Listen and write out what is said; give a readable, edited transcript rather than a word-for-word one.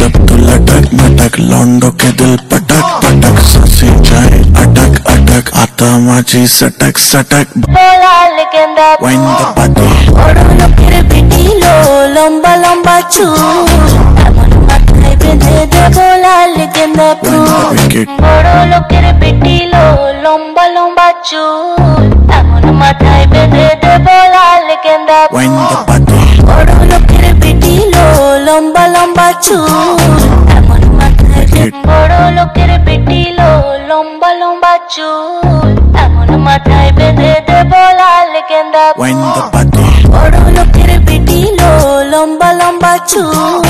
जब तू लटक मटक लौंडो के दिल पटक पटक सांसें जाए अटक अटक आता माझी सटक सटक वाइन द पाती বড় লোকের পিটিলো লম্বা লম্বা চুল এমন মাথায় বেঁধে দেব লাল গেন্দা ফুল বড় লোকের পিটিলো লম্বা লম্বা চুল এমন মাথায় বেঁধে দেব লাল গেন্দা वाइन द पाती বড় লোকের পিটিলো লম্বা লম্বা চুল এমন মাথায় বড় লোকের পিটিলো লম্বা লম্বা চুল এমন মাথায় বেঁধে দেব লাল গেন্দা वाइन द पाती বড় লোকের পিটিলো লম্বা লম্বা চুল